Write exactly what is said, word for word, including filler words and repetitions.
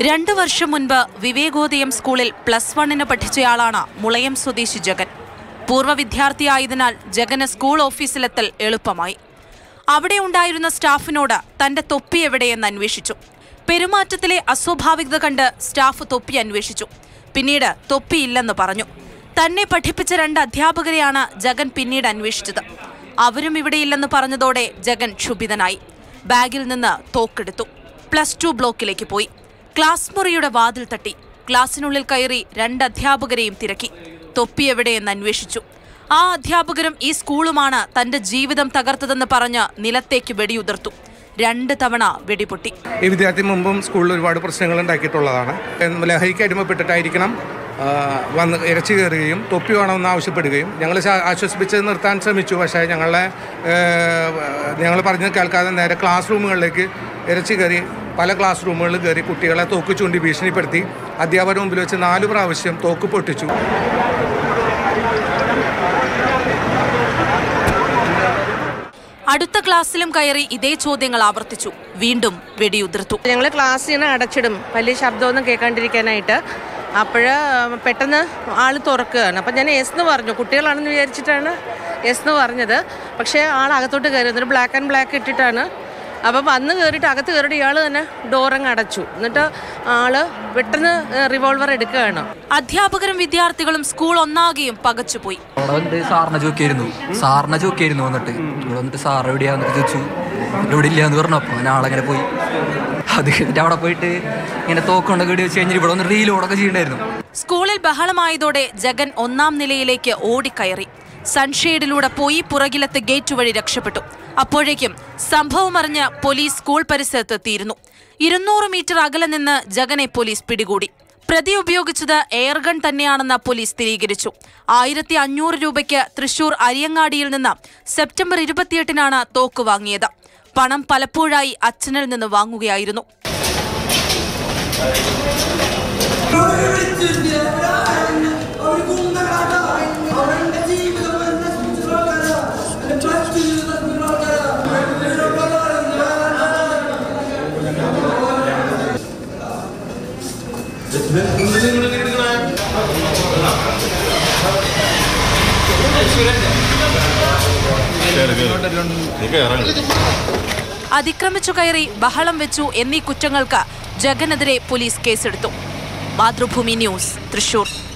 രണ്ടു വർഷം മുൻപ് വിവേകോദയം സ്കൂളിൽ പ്ലസ് വണ്ണിന് പഠിച്ചയാളാണ് മുളയം സ്വദേശി ജഗൻ. പൂർവ്വ വിദ്യാർത്ഥിയായതിനാൽ ജഗന് സ്കൂൾ ഓഫീസിലെത്തൽ എളുപ്പമായി. അവിടെ ഉണ്ടായിരുന്ന സ്റ്റാഫിനോട് തന്റെ തൊപ്പി എവിടെയെന്ന് അന്വേഷിച്ചു. പെരുമാറ്റത്തിലെ അസ്വാഭാവികത കണ്ട് സ്റ്റാഫ് തൊപ്പി അന്വേഷിച്ചു. പിന്നീട് തൊപ്പിയില്ലെന്ന് പറഞ്ഞു. തന്നെ പഠിപ്പിച്ച രണ്ട് അധ്യാപകരെയാണ് ജഗൻ പിന്നീട് അന്വേഷിച്ചത്. അവരും ഇവിടെയില്ലെന്ന് പറഞ്ഞതോടെ ജഗൻ ക്ഷുഭിതനായി. ബാഗിൽ നിന്ന് തോക്കെടുത്തു. പ്ലസ് ടു ബ്ലോക്കിലേക്ക് പോയി. ക്ലാസ് മുറിയുടെ വാതിൽ തട്ടി. ക്ലാസ്സിനുള്ളിൽ കയറി രണ്ട് അധ്യാപകരെയും തിരക്കി. തൊപ്പി എവിടെയെന്ന് അന്വേഷിച്ചു. ആ അധ്യാപകരും ഈ സ്കൂളുമാണ് തന്റെ ജീവിതം തകർത്തതെന്ന് പറഞ്ഞ് നിലത്തേക്ക് വെടിയുതിർത്തു. രണ്ട് തവണ വെടിപൊട്ടി. ഈ വിദ്യാർത്ഥി മുമ്പും സ്കൂളിൽ ഒരുപാട് പ്രശ്നങ്ങൾ ഉണ്ടാക്കിയിട്ടുള്ളതാണ്. ലഹരിക്ക് അടിമപ്പെട്ടിട്ടായിരിക്കണം വന്ന് ഇരച്ചു കയറുകയും തൊപ്പി വേണമെന്ന് ആവശ്യപ്പെടുകയും ഞങ്ങൾ ആശ്വസിപ്പിച്ച് നിർത്താൻ ശ്രമിച്ചു. പക്ഷേ ഞങ്ങളെ ഞങ്ങൾ പറഞ്ഞ് കേൾക്കാതെ നേരെ ക്ലാസ് റൂമുകളിലേക്ക് ഇരച്ചു കയറി പല ക്ലാസ് റൂമുകളിൽ കയറി കുട്ടികളെ തോക്ക് ചൂണ്ടി ഭീഷണിപ്പെടുത്തി അധ്യാപകരുടെ മുമ്പിൽ വെച്ച് നാല് പ്രാവശ്യം തോക്ക് പൊട്ടിച്ചു. അടുത്ത ക്ലാസ്സിലും കയറി ഇതേ ചോദ്യങ്ങൾ ആവർത്തിച്ചു. വീണ്ടും വെടിയുതിർത്തു. ഞങ്ങൾ ക്ലാസ്സിന് അടച്ചിടും വലിയ ശബ്ദമൊന്നും കേൾക്കാണ്ടിരിക്കാനായിട്ട്. അപ്പോഴ് പെട്ടെന്ന് ആൾ തുറക്കുകയാണ്. അപ്പം ഞാൻ എസ് എന്ന് പറഞ്ഞു. കുട്ടികളാണെന്ന് വിചാരിച്ചിട്ടാണ് എസ് എന്ന് പറഞ്ഞത്. പക്ഷേ ആൾ അകത്തോട്ട് കയറി. എന്നിട്ട് ബ്ലാക്ക് ആൻഡ് ബ്ലാക്ക് ഇട്ടിട്ടാണ്. അപ്പം വന്ന് കയറിയിട്ട് അകത്ത് കയറിയിട്ട് ഇയാൾ തന്നെ ഡോറങ്ങ് അടച്ചു. എന്നിട്ട് ആള് പെട്ടെന്ന് റിവോൾവർ എടുക്കുകയാണ്. അധ്യാപകരും വിദ്യാർത്ഥികളും സ്കൂൾ ഒന്നാകെയും പകച്ചുപോയി. സാറിനെ ചോദിക്കായിരുന്നു സാറിനെ ചോദിക്കായിരുന്നു വന്നിട്ട് ഇവിടെ വന്നിട്ട് സാർ എവിടെയാന്ന് ചോദിച്ചു. ഇവിടെ ഇല്ല എന്ന് പറഞ്ഞു. അപ്പോൾ ഞാൻ ആളങ്ങനെ പോയി. അത് കഴിഞ്ഞിട്ട് അവിടെ പോയിട്ട് ഇങ്ങനെ തോക്കൊണ്ട് കേടി വെച്ച് കഴിഞ്ഞിട്ട് ഇവിടെ വന്ന് റീലോടൊക്കെ ചെയ്യണ്ടായിരുന്നു. സ്കൂളിൽ ബഹളമായതോടെ ജഗൻ ഒന്നാം നിലയിലേക്ക് ഓടിക്കയറി. സൺഷെയ്ഡിലൂടെ പോയി പുറകിലത്തെ ഗേറ്റ് വഴി രക്ഷപ്പെട്ടു. അപ്പോഴേക്കും സംഭവം അറിഞ്ഞ് പോലീസ് സ്കൂൾ പരിസരത്ത് എത്തിയിരുന്നു. ഇരുന്നൂറ് മീറ്റർ അകലെ നിന്ന് ജഗനെ പോലീസ് പിടികൂടി. പ്രതി ഉപയോഗിച്ചത് എയർഗൺ തന്നെയാണെന്ന് പോലീസ് സ്ഥിരീകരിച്ചു. ആയിരത്തി അഞ്ഞൂറ് രൂപയ്ക്ക് തൃശൂർ അരിയങ്ങാടിയിൽ നിന്ന് സെപ്റ്റംബർ ഇരുപത്തിയെട്ടിനാണ് തോക്ക് വാങ്ങിയത്. പണം പലപ്പോഴായി അച്ഛനിൽ നിന്ന് വാങ്ങുകയായിരുന്നു. അതിക്രമിച്ചു കയറി ബഹളം വെച്ചു എന്നീ കുറ്റങ്ങൾക്ക് ജഗനെതിരെ പോലീസ് കേസെടുത്തു. മാതൃഭൂമി ന്യൂസ്, തൃശൂർ.